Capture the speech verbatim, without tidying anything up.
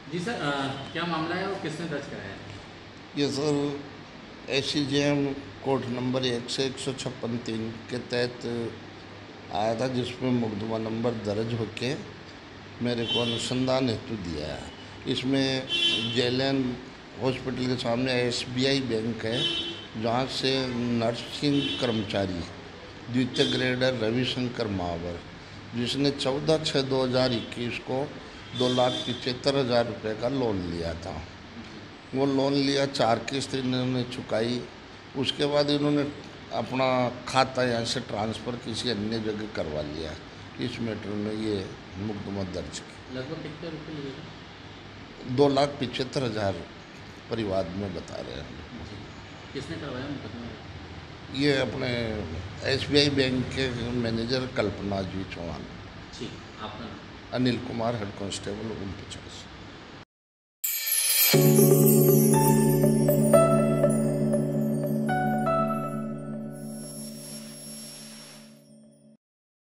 जी sir, अ, क्या मामला है और किसने दर्ज कराया है? ये sir S C J M court number एक से एक सौ छप्पन तीन के तहत आया था, जिसमें मुकदमा नंबर दर्ज होके मेरे को अनुसंधान हेतु दिया है। इसमें जेएलएन हॉस्पिटल के सामने एस बी आई बैंक है, जहाँ से नर्सिंग कर्मचारी द्वितीय ग्रेडर रविशंकर महावर, जिसने चौदह छः दो हज़ार इक्कीस को दो लाख पिचहत्तर हज़ार रुपये का लोन लिया था। वो लोन लिया, चार किस्त इन्होंने चुकाई। उसके बाद इन्होंने अपना खाता यहाँ से ट्रांसफ़र किसी अन्य जगह करवा लिया। इस मैटर में ये मुकदमा दर्ज किया। लगभग कितने रुपये लिए थे? दो लाख पिचहत्तर हज़ार परिवार में बता रहे हैं। जी। किसने करवाया मुकदमा? ये अपने एस बी आई बैंक के मैनेजर कल्पना जी चौहान। ठीक, आपका नाम? Anil Kumar, head constable उनपचास।